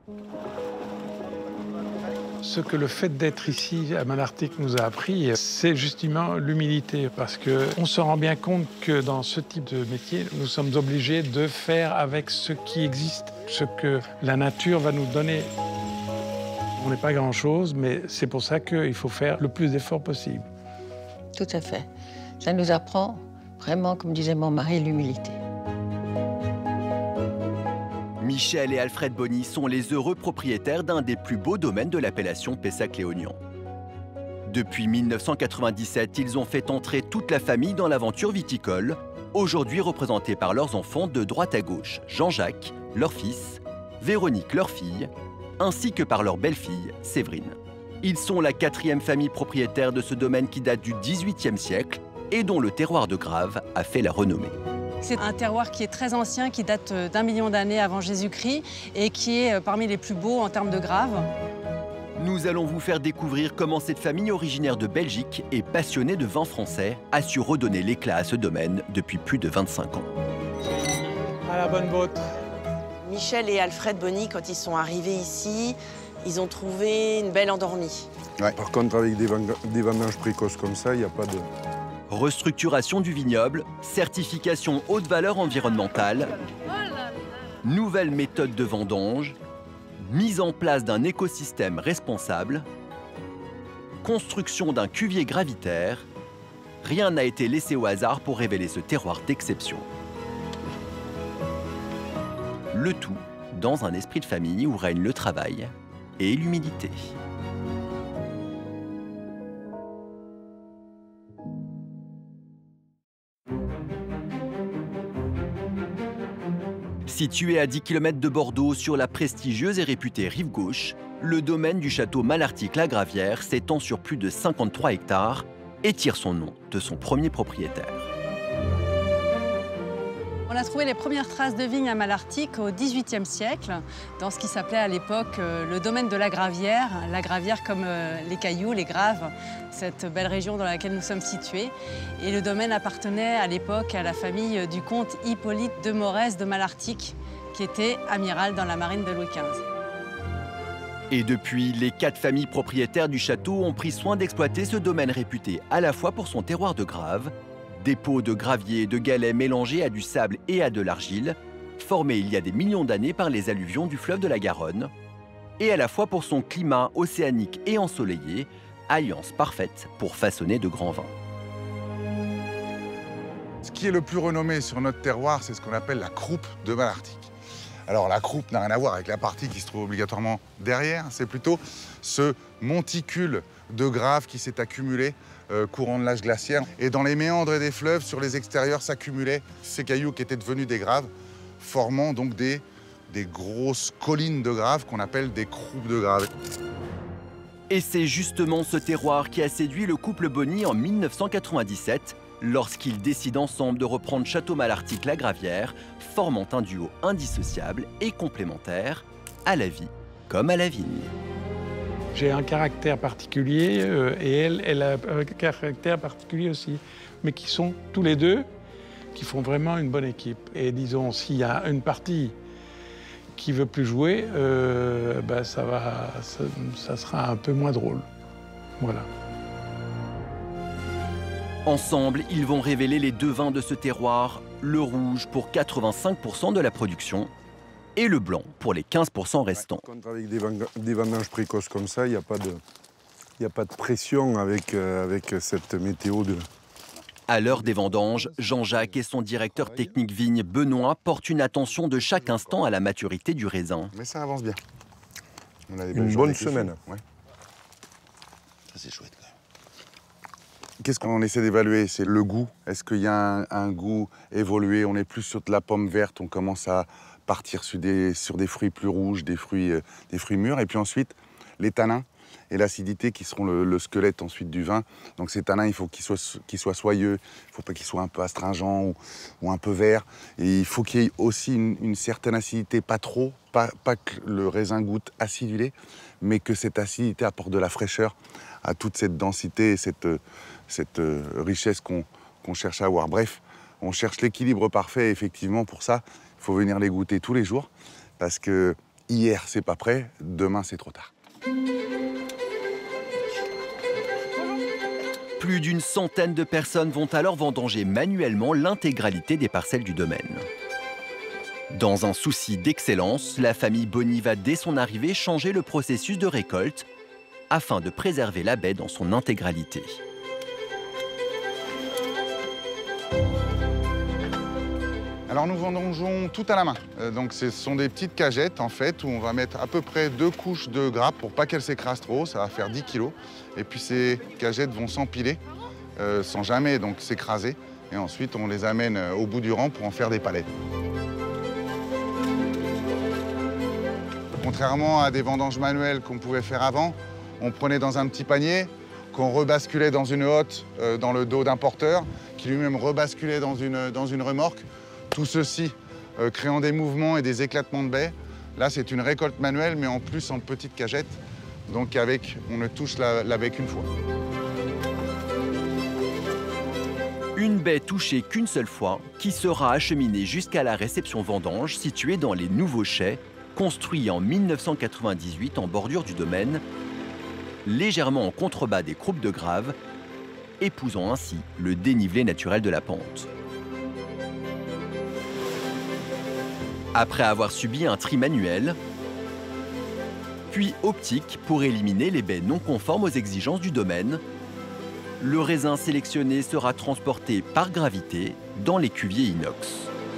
Ce que le fait d'être ici à Malartic nous a appris, c'est justement l'humilité, parce qu'on se rend bien compte que dans ce type de métier, nous sommes obligés de faire avec ce qui existe, ce que la nature va nous donner. On n'est pas grand-chose, mais c'est pour ça qu'il faut faire le plus d'efforts possible. Tout à fait. Ça nous apprend vraiment, comme disait mon mari, l'humilité. Michel et Alfred Bonny sont les heureux propriétaires d'un des plus beaux domaines de l'appellation Pessac-Léognan. Depuis 1997, ils ont fait entrer toute la famille dans l'aventure viticole, aujourd'hui représentée par leurs enfants de droite à gauche, Jean-Jacques, leur fils, Véronique, leur fille, ainsi que par leur belle-fille, Séverine. Ils sont la 4e famille propriétaire de ce domaine qui date du XVIIIe siècle et dont le terroir de Graves a fait la renommée. C'est un terroir qui est très ancien, qui date d'1 million d'années avant Jésus-Christ et qui est parmi les plus beaux en termes de Graves. Nous allons vous faire découvrir comment cette famille originaire de Belgique et passionnée de vin français a su redonner l'éclat à ce domaine depuis plus de 25 ans. À la bonne botte. Michel et Alfred Bonny, quand ils sont arrivés ici, ils ont trouvé une belle endormie. Ouais. Par contre, avec des vendanges précoces comme ça, il n'y a pas de... Restructuration du vignoble, certification haute valeur environnementale, nouvelles méthodes de vendange, mise en place d'un écosystème responsable, construction d'un cuvier gravitaire, rien n'a été laissé au hasard pour révéler ce terroir d'exception. Le tout dans un esprit de famille où règne le travail et l'humilité. Situé à 10 km de Bordeaux, sur la prestigieuse et réputée rive gauche, le domaine du château Malartic-la-Gravière s'étend sur plus de 53 hectares et tire son nom de son premier propriétaire. On a trouvé les premières traces de vignes à Malartic au XVIIIe siècle, dans ce qui s'appelait à l'époque le domaine de la Gravière. La Gravière comme les cailloux, les graves, cette belle région dans laquelle nous sommes situés. Et le domaine appartenait à l'époque à la famille du comte Hippolyte de Morès de Malartic, qui était amiral dans la marine de Louis XV. Et depuis, les 4 familles propriétaires du château ont pris soin d'exploiter ce domaine réputé à la fois pour son terroir de Graves, dépôt de gravier et de galets mélangés à du sable et à de l'argile, formé il y a des millions d'années par les alluvions du fleuve de la Garonne, et à la fois pour son climat océanique et ensoleillé, alliance parfaite pour façonner de grands vins. Ce qui est le plus renommé sur notre terroir, c'est ce qu'on appelle la croupe de Malartic. Alors la croupe n'a rien à voir avec la partie qui se trouve obligatoirement derrière, c'est plutôt ce monticule de graves qui s'est accumulé courant de l'âge glaciaire. Et dans les méandres des fleuves, sur les extérieurs, s'accumulaient ces cailloux qui étaient devenus des graves, formant donc des grosses collines de graves qu'on appelle des croupes de graves. Et c'est justement ce terroir qui a séduit le couple Bonny en 1997, lorsqu'ils décident ensemble de reprendre Château Malartic-la-Gravière, formant un duo indissociable et complémentaire, à la vie comme à la vigne. J'ai un caractère particulier et elle a un caractère particulier aussi, mais qui sont tous les deux, qui font vraiment une bonne équipe. Et disons, s'il y a une partie qui veut plus jouer, ça sera un peu moins drôle. Voilà. Ensemble, ils vont révéler les 2 vins de ce terroir, le rouge pour 85% de la production et le blanc pour les 15% restants. Par contre, avec des vendanges précoces comme ça, il n'y a pas de pression avec cette météo de... À l'heure des vendanges, Jean-Jacques et son directeur technique vigne, Benoît, portent une attention de chaque instant à la maturité du raisin. Mais ça avance bien. On a des Une bonne semaine. Ouais. Ça, c'est chouette. Qu'est-ce qu'on essaie d'évaluer? C'est le goût. Est-ce qu'il y a un goût évolué? On est plus sur de la pomme verte, on commence à partir sur des fruits plus rouges, des fruits mûrs. Et puis ensuite, les tanins et l'acidité qui seront le squelette ensuite du vin. Donc ces tanins, il faut qu'ils soient soyeux, il ne faut pas qu'ils soient un peu astringents ou un peu verts. Et il faut qu'il y ait aussi une certaine acidité, pas trop, pas que le raisin goûte acidulé, mais que cette acidité apporte de la fraîcheur à toute cette densité et cette richesse qu'on cherche à avoir. Bref, on cherche l'équilibre parfait. Et effectivement, pour ça, il faut venir les goûter tous les jours parce qu'ils hier c'est pas prêt, demain c'est trop tard. Plus d'une centaine de personnes vont alors vendanger manuellement l'intégralité des parcelles du domaine. Dans un souci d'excellence, la famille Bonny va dès son arrivée changer le processus de récolte afin de préserver la baie dans son intégralité. Alors nous vendangeons tout à la main. Donc ce sont des petites cagettes en fait où on va mettre à peu près 2 couches de grappes pour pas qu'elles s'écrasent trop, ça va faire 10 kg. Et puis ces cagettes vont s'empiler sans jamais donc s'écraser. Et ensuite on les amène au bout du rang pour en faire des palettes. Contrairement à des vendanges manuelles qu'on pouvait faire avant, on prenait dans un petit panier, qu'on rebasculait dans une hotte dans le dos d'un porteur, qui lui-même rebasculait dans une remorque. Tout ceci créant des mouvements et des éclatements de baies. Là, c'est une récolte manuelle, mais en plus en petites cagettes. Donc on ne touche la baie qu'une fois. Une baie touchée qu'une seule fois, qui sera acheminée jusqu'à la réception vendange située dans les nouveaux chais, construits en 1998 en bordure du domaine, légèrement en contrebas des croupes de graves, épousant ainsi le dénivelé naturel de la pente. Après avoir subi un tri manuel, puis optique pour éliminer les baies non conformes aux exigences du domaine, le raisin sélectionné sera transporté par gravité dans les cuviers inox.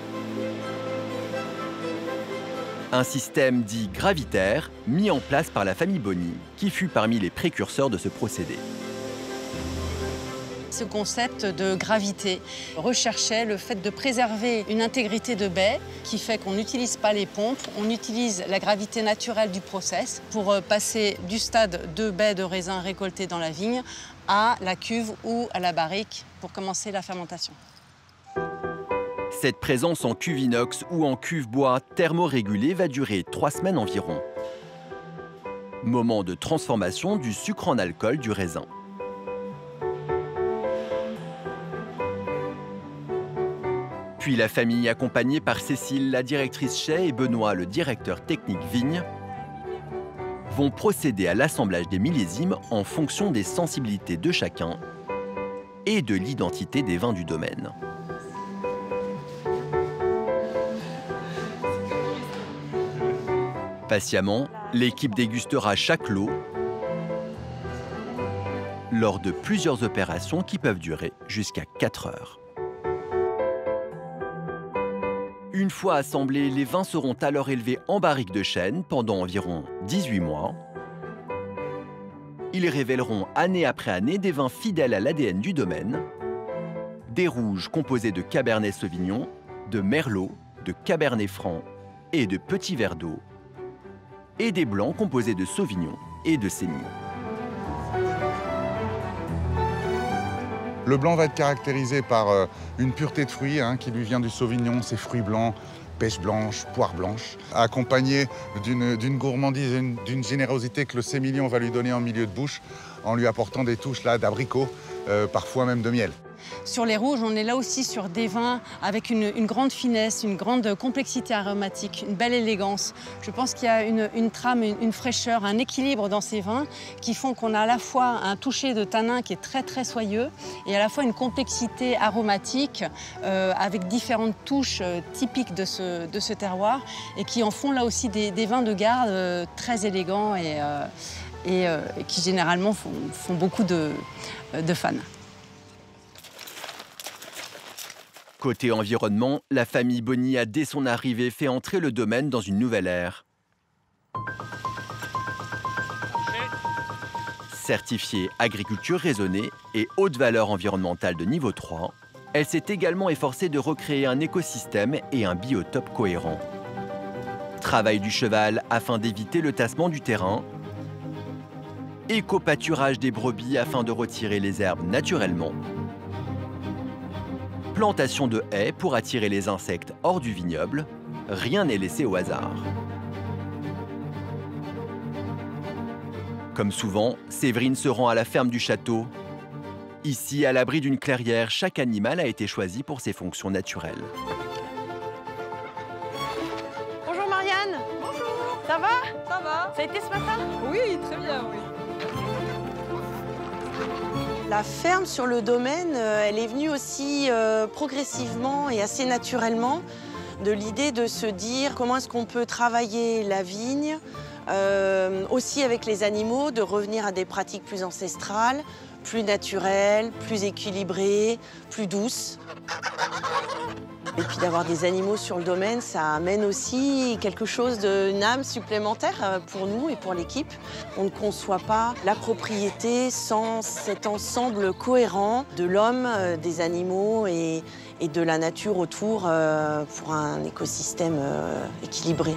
Un système dit gravitaire mis en place par la famille Bonny, qui fut parmi les précurseurs de ce procédé. Ce concept de gravité recherchait le fait de préserver une intégrité de baie qui fait qu'on n'utilise pas les pompes, on utilise la gravité naturelle du process pour passer du stade de baies de raisin récoltées dans la vigne à la cuve ou à la barrique pour commencer la fermentation. Cette présence en cuve inox ou en cuve bois thermorégulée va durer 3 semaines environ. Moment de transformation du sucre en alcool du raisin. Puis la famille, accompagnée par Cécile, la directrice chai, et Benoît, le directeur technique vigne, vont procéder à l'assemblage des millésimes en fonction des sensibilités de chacun et de l'identité des vins du domaine. Patiemment, l'équipe dégustera chaque lot lors de plusieurs opérations qui peuvent durer jusqu'à 4 heures. Une fois assemblés, les vins seront alors élevés en barrique de chêne pendant environ 18 mois. Ils révéleront année après année des vins fidèles à l'ADN du domaine, des rouges composés de Cabernet Sauvignon, de Merlot, de Cabernet Franc et de petits verres d'eau, et des blancs composés de Sauvignon et de Sémillon. Le blanc va être caractérisé par une pureté de fruits qui lui vient du Sauvignon, ses fruits blancs, pêche blanche, poire blanche, accompagné d'une gourmandise et d'une générosité que le Sémillon va lui donner en milieu de bouche, en lui apportant des touches d'abricot, parfois même de miel. Sur les rouges, on est là aussi sur des vins avec une grande finesse, une grande complexité aromatique, une belle élégance. Je pense qu'il y a une trame, une fraîcheur, un équilibre dans ces vins qui font qu'on a à la fois un toucher de tanin qui est très très soyeux et à la fois une complexité aromatique avec différentes touches typiques de ce terroir et qui en font là aussi des vins de garde très élégants et qui généralement font beaucoup de fans. Côté environnement, la famille Bonny a dès son arrivée fait entrer le domaine dans une nouvelle ère. Certifiée agriculture raisonnée et haute valeur environnementale de niveau 3, elle s'est également efforcée de recréer un écosystème et un biotope cohérent. Travail du cheval afin d'éviter le tassement du terrain, éco-pâturage des brebis afin de retirer les herbes naturellement, plantation de haies pour attirer les insectes hors du vignoble, rien n'est laissé au hasard. Comme souvent, Séverine se rend à la ferme du château. Ici, à l'abri d'une clairière, chaque animal a été choisi pour ses fonctions naturelles. Bonjour Marianne. Bonjour. Ça va? Ça a été ce matin? Oui, très bien, oui. La ferme sur le domaine, elle est venue aussi progressivement et assez naturellement de l'idée de se dire comment est-ce qu'on peut travailler la vigne, aussi avec les animaux, de revenir à des pratiques plus ancestrales, plus naturelles, plus équilibrées, plus douces. Et puis d'avoir des animaux sur le domaine, ça amène aussi quelque chose d'une âme supplémentaire pour nous et pour l'équipe. On ne conçoit pas la propriété sans cet ensemble cohérent de l'homme, des animaux et de la nature autour pour un écosystème équilibré.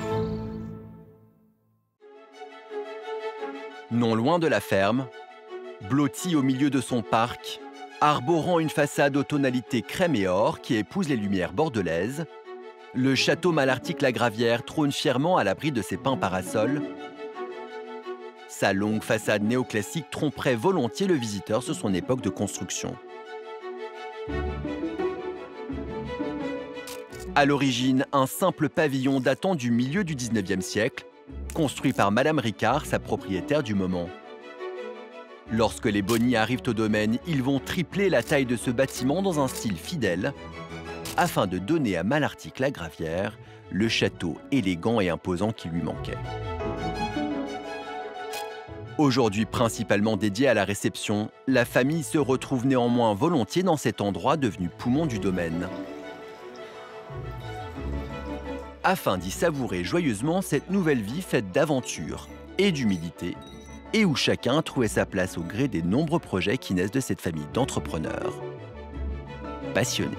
Non loin de la ferme, blotti au milieu de son parc, arborant une façade aux tonalités crème et or qui épouse les lumières bordelaises, le château Malartic-la-Gravière trône fièrement à l'abri de ses pins parasols. Sa longue façade néoclassique tromperait volontiers le visiteur sur son époque de construction. À l'origine, un simple pavillon datant du milieu du 19e siècle, construit par Madame Ricard, sa propriétaire du moment. Lorsque les Bonny arrivent au domaine, ils vont tripler la taille de ce bâtiment dans un style fidèle, afin de donner à Malartic-la-Gravière le château élégant et imposant qui lui manquait. Aujourd'hui principalement dédié à la réception, la famille se retrouve néanmoins volontiers dans cet endroit devenu poumon du domaine, afin d'y savourer joyeusement cette nouvelle vie faite d'aventure et d'humilité, et où chacun trouvait sa place au gré des nombreux projets qui naissent de cette famille d'entrepreneurs passionnés.